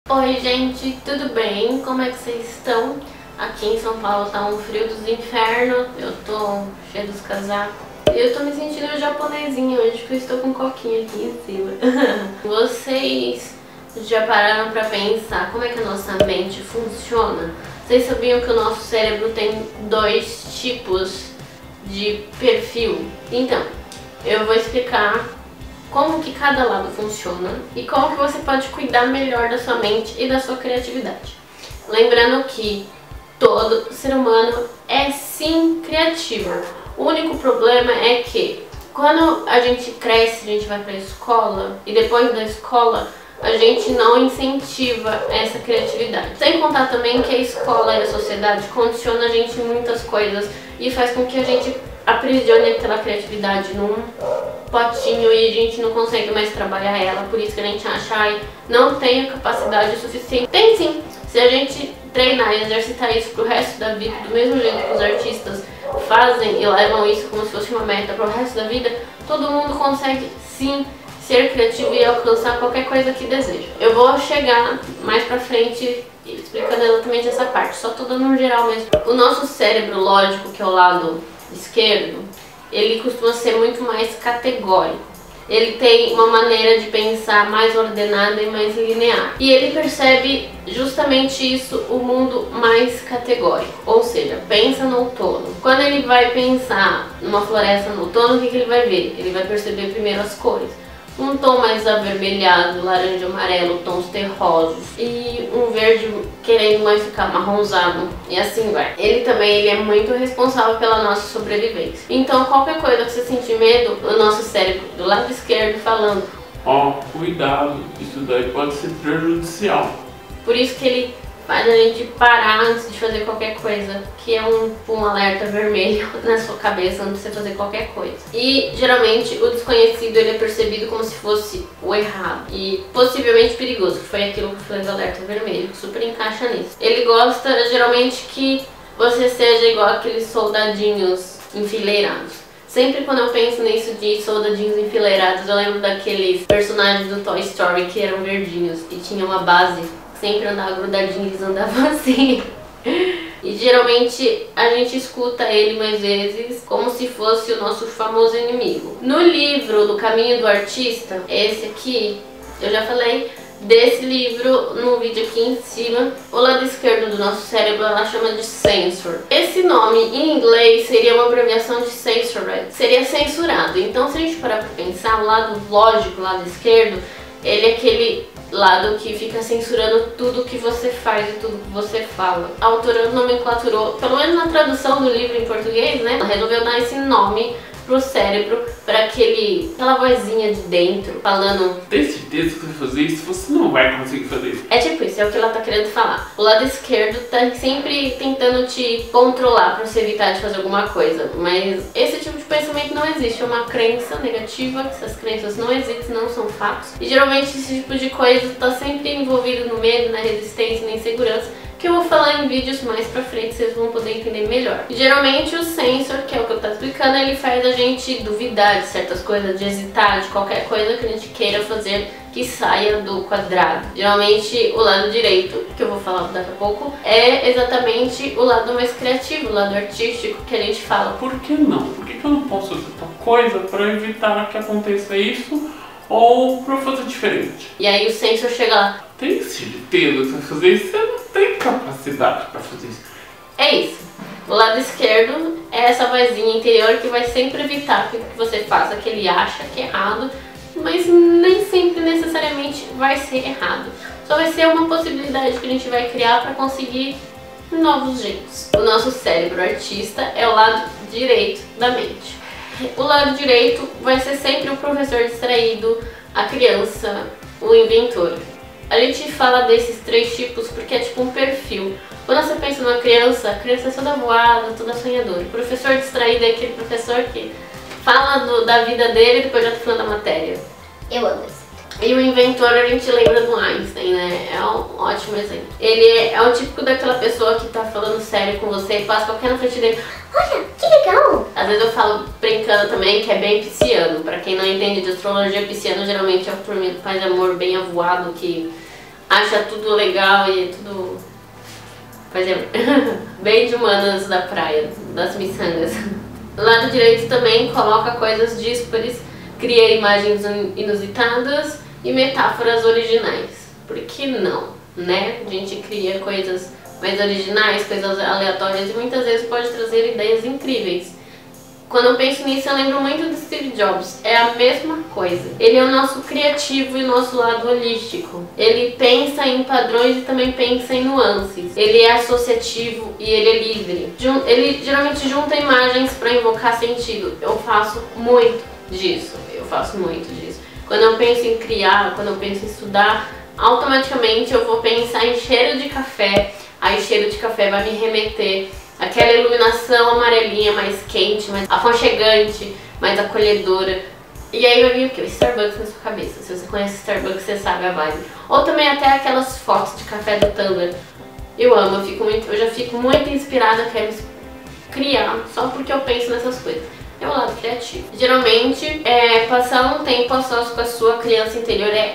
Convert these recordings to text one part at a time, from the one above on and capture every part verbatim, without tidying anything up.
Oi gente, tudo bem? Como é que vocês estão? Aqui em São Paulo tá um frio dos infernos, eu tô cheia dos casacos. E eu tô me sentindo japonesinha hoje, porque eu estou com coquinha aqui em cima. Vocês já pararam pra pensar como é que a nossa mente funciona? Vocês sabiam que o nosso cérebro tem dois tipos de perfil? Então, eu vou explicar como que cada lado funciona e como que você pode cuidar melhor da sua mente e da sua criatividade. Lembrando que todo ser humano é sim criativo. O único problema é que quando a gente cresce, a gente vai para a escola e depois da escola a gente não incentiva essa criatividade. Sem contar também que a escola e a sociedade condiciona a gente em muitas coisas e faz com que a gente aprisione aquela criatividade num potinho e a gente não consegue mais trabalhar ela, por isso que a gente acha, ai, não tenho capacidade suficiente. Tem sim, se a gente treinar e exercitar isso pro resto da vida, do mesmo jeito que os artistas fazem e levam isso como se fosse uma meta pro resto da vida, todo mundo consegue sim ser criativo e alcançar qualquer coisa que deseja. Eu vou chegar mais pra frente explicando exatamente essa parte, só tô dando um geral mesmo. O nosso cérebro lógico, que é o lado esquerdo, ele costuma ser muito mais categórico. Ele tem uma maneira de pensar mais ordenada e mais linear. E ele percebe justamente isso, o mundo mais categórico. Ou seja, pensa no outono. Quando ele vai pensar numa floresta no outono, o que, que ele vai ver? Ele vai perceber primeiro as cores. Um tom mais avermelhado, laranja, amarelo, tons terrosos e um verde querendo mais ficar marronzado e assim vai. Ele também ele é muito responsável pela nossa sobrevivência. Então qualquer coisa que você sentir medo, o nosso cérebro do lado esquerdo falando: ó, oh, cuidado, isso daí pode ser prejudicial. Por isso que ele faz a gente parar antes de fazer qualquer coisa, que é um, um alerta vermelho na sua cabeça antes de você fazer qualquer coisa. E geralmente o desconhecido ele é percebido como se fosse o errado e possivelmente perigoso, que foi aquilo que fez o alerta vermelho, que super encaixa nisso. Ele gosta geralmente que você seja igual aqueles soldadinhos enfileirados. Sempre quando eu penso nisso de soldadinhos enfileirados, eu lembro daqueles personagens do Toy Story que eram verdinhos e tinha uma base. Sempre andava grudadinho, eles andavam assim. E geralmente a gente escuta ele mais vezes como se fosse o nosso famoso inimigo. No livro do Caminho do Artista, esse aqui, eu já falei desse livro no vídeo aqui em cima. O lado esquerdo do nosso cérebro ela chama de censor. Esse nome em inglês seria uma abreviação de censored, seria censurado. Então se a gente parar pra pensar, o lado lógico, o lado esquerdo, ele é aquele lado que fica censurando tudo que você faz e tudo que você fala. A autora nomenclaturou, pelo menos na tradução do livro em português, né? Ela resolveu dar esse nome pro cérebro, para aquele, aquela vozinha de dentro falando: tem certeza que você vai fazer isso? Você não vai conseguir fazer isso. É tipo isso, é o que ela tá querendo falar. O lado esquerdo tá sempre tentando te controlar pra você evitar de fazer alguma coisa, mas esse tipo de pensamento não existe, é uma crença negativa, essas crenças não existem, não são fatos. E geralmente esse tipo de coisa tá sempre envolvido no medo, na resistência, na insegurança, que eu vou falar em vídeos mais pra frente, vocês vão poder entender melhor. E geralmente o sensor, que é o que eu tô explicando, ele faz a gente duvidar de certas coisas, de hesitar, de qualquer coisa que a gente queira fazer que saia do quadrado. Geralmente o lado direito, que eu vou falar daqui a pouco, é exatamente o lado mais criativo, o lado artístico que a gente fala. Por que não? Por que, que eu não posso fazer tal coisa pra evitar que aconteça isso? Ou pra fazer diferente? E aí o sensor chega lá: tem certeza que você vai fazer isso? Você não tem capacidade pra fazer isso. É isso. O lado esquerdo é essa vozinha interior que vai sempre evitar que você faça o que ele acha que é errado, mas nem sempre necessariamente vai ser errado. Só vai ser uma possibilidade que a gente vai criar para conseguir novos jeitos. O nosso cérebro artista é o lado direito da mente. O lado direito vai ser sempre o professor distraído, a criança, o inventor. A gente fala desses três tipos porque é tipo um perfil. Quando você pensa numa criança, a criança é toda voada, toda sonhadora. O professor distraído é aquele professor que fala do, da vida dele e depois já tá falando da matéria. Eu amo isso. E o inventor, a gente lembra do Einstein, né? É um ótimo exemplo. Ele é, é o típico daquela pessoa que tá falando sério com você e passa qualquer na frente dele: olha, que legal! Às vezes eu falo brincando também que é bem pisciano. Pra quem não entende de astrologia, pisciano geralmente é o turminho que faz amor bem avoado, que acha tudo legal e é tudo... Pois é, bem de humanas da praia, das miçangas. Do lado direito também coloca coisas díspares, cria imagens inusitadas e metáforas originais. Por que não, né? A gente cria coisas mais originais, coisas aleatórias e muitas vezes pode trazer ideias incríveis. Quando eu penso nisso, eu lembro muito do Steve Jobs. É a mesma coisa. Ele é o nosso criativo e o nosso lado holístico. Ele pensa em padrões e também pensa em nuances. Ele é associativo e ele é livre. Ele geralmente junta imagens para invocar sentido. Eu faço muito disso. Eu faço muito disso. Quando eu penso em criar, quando eu penso em estudar, automaticamente eu vou pensar em cheiro de café. Aí cheiro de café vai me remeter aquela iluminação amarelinha mais quente, mais aconchegante, mais acolhedora. E aí vai vir o que? O Starbucks na sua cabeça. Se você conhece Starbucks, você sabe a vibe. Ou também até aquelas fotos de café do Tumblr. Eu amo, eu, fico muito, eu já fico muito inspirada, quero criar só porque eu penso nessas coisas. É o lado criativo. Geralmente, é, passar um tempo a sós com a sua criança interior é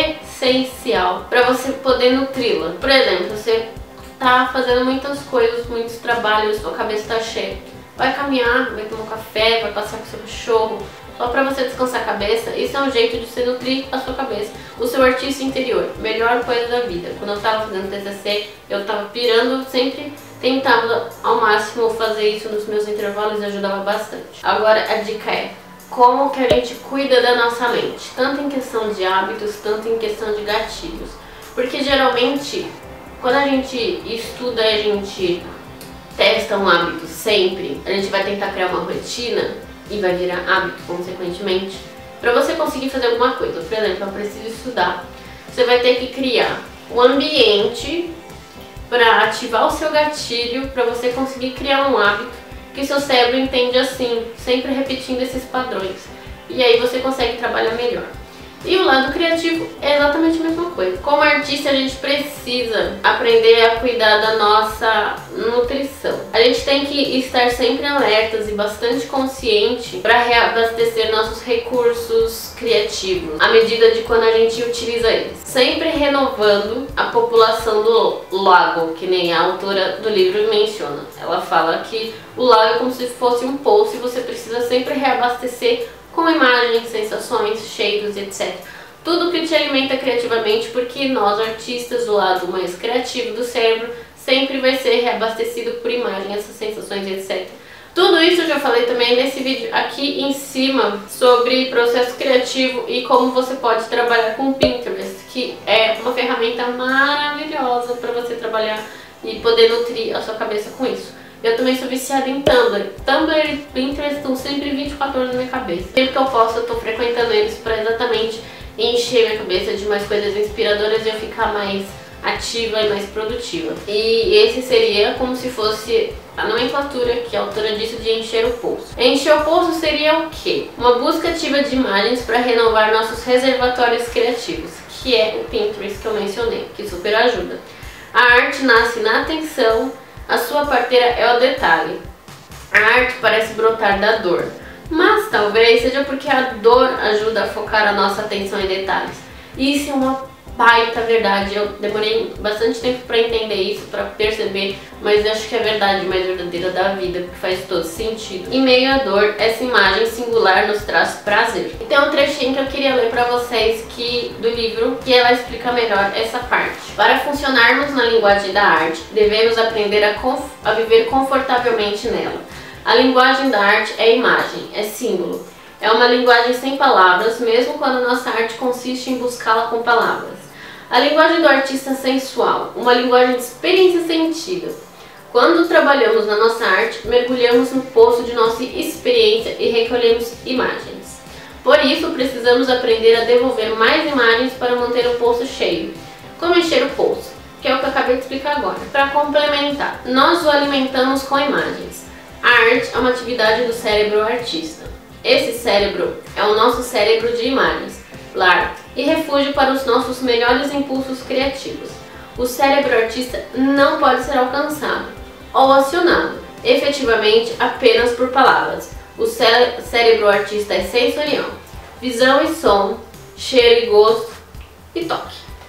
essencial para você poder nutri-la. Por exemplo, você tá fazendo muitas coisas, muitos trabalhos, sua cabeça tá cheia. Vai caminhar, vai tomar um café, vai passear com seu cachorro, só pra você descansar a cabeça. Isso é um jeito de você nutrir a sua cabeça, o seu artista interior, melhor coisa da vida. Quando eu tava fazendo T C C, eu tava pirando, sempre tentava ao máximo fazer isso nos meus intervalos e ajudava bastante. Agora a dica é como que a gente cuida da nossa mente, tanto em questão de hábitos, tanto em questão de gatilhos. Porque geralmente, quando a gente estuda e a gente testa um hábito sempre, a gente vai tentar criar uma rotina e vai virar hábito, consequentemente. Para você conseguir fazer alguma coisa, por exemplo, eu preciso estudar, você vai ter que criar um ambiente para ativar o seu gatilho, para você conseguir criar um hábito que seu cérebro entende assim, sempre repetindo esses padrões. E aí você consegue trabalhar melhor. E o lado criativo é exatamente a mesma coisa. Como artista, a gente precisa aprender a cuidar da nossa nutrição. A gente tem que estar sempre alertas e bastante consciente para reabastecer nossos recursos criativos, à medida de quando a gente utiliza eles. Sempre renovando a população do lago, que nem a autora do livro menciona. Ela fala que o lago é como se fosse um poço e você precisa sempre reabastecer com imagens, sensações, cheiros, etcétera. Tudo que te alimenta criativamente, porque nós, artistas, o lado mais criativo do cérebro, sempre vai ser reabastecido por imagem, essas sensações, etcétera. Tudo isso eu já falei também nesse vídeo aqui em cima sobre processo criativo e como você pode trabalhar com o Pinterest, que é uma ferramenta maravilhosa para você trabalhar e poder nutrir a sua cabeça com isso. Eu também sou viciada em Tumblr. Tumblr e Pinterest estão sempre vinte e quatro horas na minha cabeça. Sempre que eu posso, eu tô frequentando eles para exatamente encher minha cabeça de mais coisas inspiradoras e eu ficar mais ativa e mais produtiva. E esse seria como se fosse a nomenclatura que a autora disse de encher o poço. Encher o poço seria o quê? Uma busca ativa de imagens para renovar nossos reservatórios criativos, que é o Pinterest que eu mencionei, que super ajuda. A arte nasce na atenção, a sua parteira é o detalhe. A arte parece brotar da dor, mas talvez seja porque a dor ajuda a focar a nossa atenção em detalhes. Isso é uma baita verdade. Eu demorei bastante tempo para entender isso, para perceber, mas eu acho que é a verdade mais verdadeira da vida, porque faz todo sentido. Em meio à dor, essa imagem singular nos traz prazer. E tem um trechinho que eu queria ler para vocês que, do livro, que ela explica melhor essa parte. Para funcionarmos na linguagem da arte, devemos aprender a, a viver confortavelmente nela. A linguagem da arte é imagem, é símbolo. É uma linguagem sem palavras, mesmo quando nossa arte consiste em buscá-la com palavras. A linguagem do artista é sensual, uma linguagem de experiência sentida. Quando trabalhamos na nossa arte, mergulhamos no poço de nossa experiência e recolhemos imagens. Por isso, precisamos aprender a devolver mais imagens para manter o poço cheio. Como encher o poço, que é o que eu acabei de explicar agora. Para complementar, nós o alimentamos com imagens. A arte é uma atividade do cérebro artista. Esse cérebro é o nosso cérebro de imagens, lar e refúgio para os nossos melhores impulsos criativos. O cérebro artista não pode ser alcançado ou acionado, efetivamente, apenas por palavras. O cé cérebro artista é sensorial, visão e som, cheiro e gosto e toque.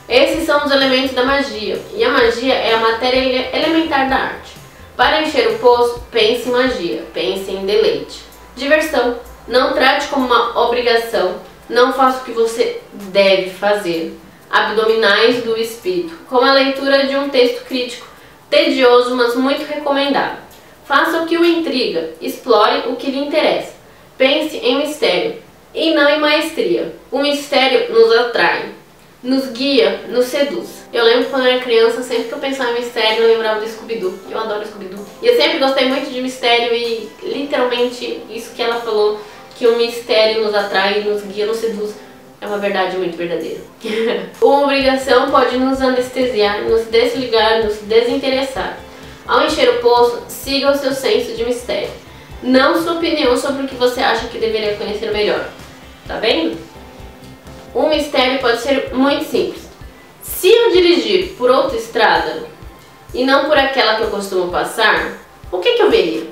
Esses são os elementos da magia, e a magia é a matéria elementar da arte. Para encher o poço, pense em magia, pense em deleite. Diversão, não trate como uma obrigação, não faça o que você deve fazer. Abdominais do espírito, como a leitura de um texto crítico, tedioso, mas muito recomendado. Faça o que o intriga, explore o que lhe interessa. Pense em mistério, e não em maestria. O mistério nos atrai, nos guia, nos seduz. Eu lembro quando eu era criança, sempre que eu pensava em mistério, eu lembrava do Scooby-Doo. Eu adoro Scooby-Doo. E eu sempre gostei muito de mistério e, literalmente, isso que ela falou, que o mistério nos atrai, nos guia, nos seduz, é uma verdade muito verdadeira. Uma obrigação pode nos anestesiar, nos desligar, nos desinteressar. Ao encher o poço, siga o seu senso de mistério. Não sua opinião sobre o que você acha que deveria conhecer melhor. Tá vendo? Um mistério pode ser muito simples. Se eu dirigir por outra estrada e não por aquela que eu costumo passar, o que, que eu veria?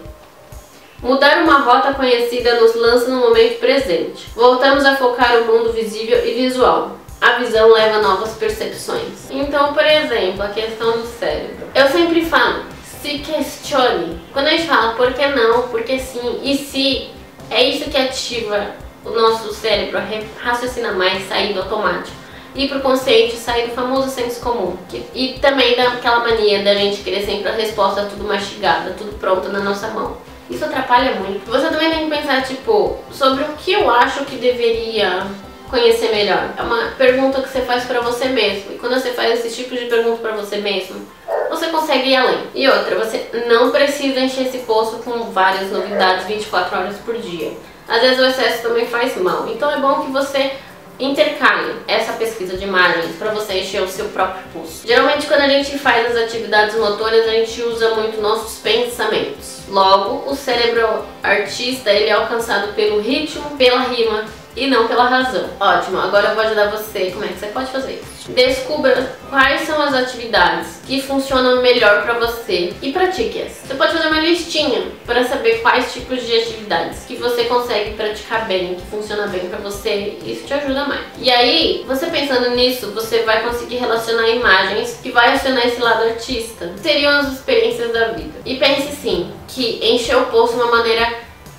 Mudar uma rota conhecida nos lança no momento presente. Voltamos a focar o mundo visível e visual. A visão leva a novas percepções. Então, por exemplo, a questão do cérebro. Eu sempre falo, se questione. Quando a gente fala por que não, por que sim, e se, é isso que ativa o nosso cérebro a raciocinar mais, sair do automático, ir pro consciente, sair do famoso senso comum. E também daquela mania da gente querer sempre a resposta tudo mastigada, tudo pronto na nossa mão. Isso atrapalha muito. Você também tem que pensar, tipo, sobre o que eu acho que deveria conhecer melhor. É uma pergunta que você faz pra você mesmo. E quando você faz esse tipo de pergunta pra você mesmo, você consegue ir além. E outra, você não precisa encher esse poço com várias novidades vinte e quatro horas por dia. Às vezes o excesso também faz mal. Então é bom que você intercale essa pesquisa de imagens para você encher o seu próprio pulso. Geralmente quando a gente faz as atividades motoras, a gente usa muito nossos pensamentos. Logo, o cérebro artista ele é alcançado pelo ritmo, pela rima e não pela razão. Ótimo, agora eu vou ajudar você. Como é que você pode fazer isso? Descubra quais são as atividades que funcionam melhor para você e pratique-as. Você pode fazer uma listinha para saber quais tipos de atividades que você consegue praticar bem, que funciona bem para você, isso te ajuda mais. E aí, você pensando nisso, você vai conseguir relacionar imagens que vai acionar esse lado artista. Seriam as experiências da vida. E pense sim, que encher o poço é uma maneira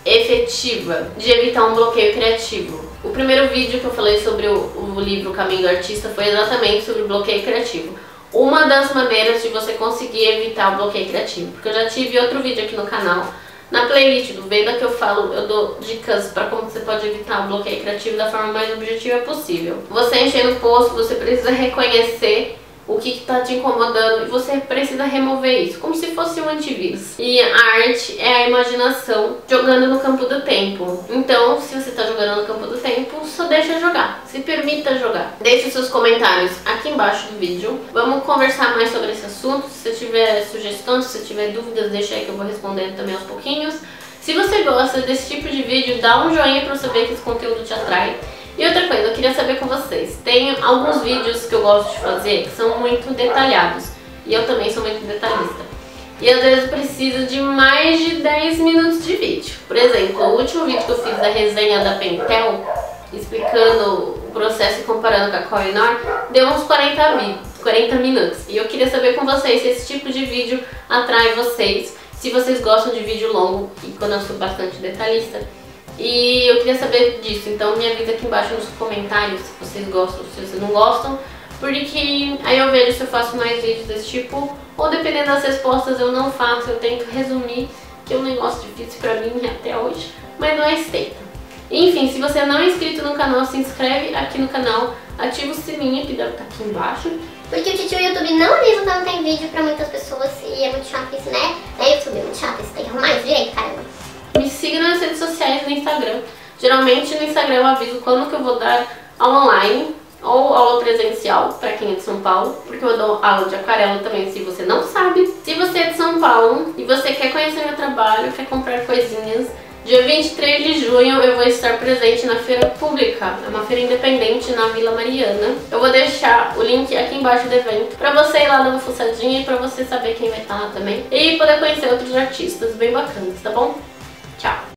efetiva de evitar um bloqueio criativo. O primeiro vídeo que eu falei sobre o, o livro Caminho do Artista foi exatamente sobre o bloqueio criativo. Uma das maneiras de você conseguir evitar o bloqueio criativo. Porque eu já tive outro vídeo aqui no canal, na playlist do Veda, que eu falo, eu dou dicas para como você pode evitar o bloqueio criativo da forma mais objetiva possível. Você enchendo o poço, você precisa reconhecer o que está te incomodando e você precisa remover isso, como se fosse um antivírus. E a arte é a imaginação jogando no campo do tempo. Então, se você está jogando no campo do tempo, só deixa jogar, se permita jogar. Deixe seus comentários aqui embaixo do vídeo. Vamos conversar mais sobre esse assunto. Se você tiver sugestões, se você tiver dúvidas, deixa aí que eu vou respondendo também aos pouquinhos. Se você gosta desse tipo de vídeo, dá um joinha para eu saber que esse conteúdo te atrai. E outra coisa, eu queria saber com vocês, tem alguns vídeos que eu gosto de fazer que são muito detalhados, e eu também sou muito detalhista. E às vezes precisa de mais de dez minutos de vídeo. Por exemplo, o último vídeo que eu fiz da resenha da Pentel, explicando o processo e comparando com a Kohinoor, deu uns quarenta minutos. E eu queria saber com vocês se esse tipo de vídeo atrai vocês, se vocês gostam de vídeo longo, e quando eu sou bastante detalhista. E eu queria saber disso, então me avisa aqui embaixo nos comentários se vocês gostam, se vocês não gostam, porque aí eu vejo se eu faço mais vídeos desse tipo, ou dependendo das respostas eu não faço, eu tento resumir, que é um negócio difícil pra mim até hoje, mas não é esteita. Enfim, se você não é inscrito no canal, se inscreve aqui no canal, ativa o sininho que deve estar aqui embaixo. Porque o tio YouTube não avisa quando tem vídeo pra muitas pessoas e é muito chato isso, né? É YouTube, é muito chato isso, tem que arrumar isso direito, caramba. Me siga nas redes sociais no Instagram. Geralmente no Instagram eu aviso quando que eu vou dar aula online ou aula presencial para quem é de São Paulo, porque eu dou aula de aquarela também, se você não sabe. Se você é de São Paulo e você quer conhecer meu trabalho, quer comprar coisinhas, dia vinte e três de junho eu vou estar presente na Feira Pública, é uma feira independente na Vila Mariana. Eu vou deixar o link aqui embaixo do evento pra você ir lá dar uma fuçadinha e pra você saber quem vai estar lá também e poder conhecer outros artistas bem bacanas, tá bom? Tchau!